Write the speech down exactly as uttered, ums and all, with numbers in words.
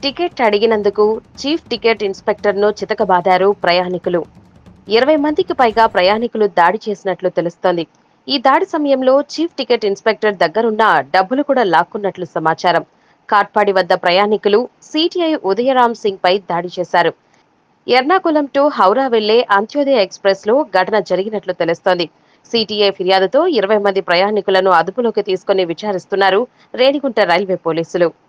Ticket అడిగినందుకు chief ticket ఇన్స్పెక్టర్ను చితకబాదారు ప్రయాణికులు. ఇరవై మందికి పైగా ప్రయాణికులు దాడి చేసినట్లు తెలుస్తోంది. ఈ దాడి సమయంలో చీఫ్ టికెట్ ఇన్స్పెక్టర్ దగ్గరున్న డబ్బులు కూడా లాక్కున్నట్లు సమాచారం. కాట్పాడి వద్ద ప్రయాణికులు సిటిఐ ఉదయరామ్ సింగ్ పై దాడి చేశారు. ఎర్నాకులం టు హౌరా వెళ్లే అంత్యోదయ ఎక్స్ప్రెస్ లో ఘటన జరిగినట్లు తెలుస్తోంది. సిటిఐ ఫిర్యాదుతో ఇరవై మంది ప్రయాణికులను అదుపులోకి తీసుకుని విచారిస్తున్నారు రేణిగుంట రైల్వే పోలీసులు.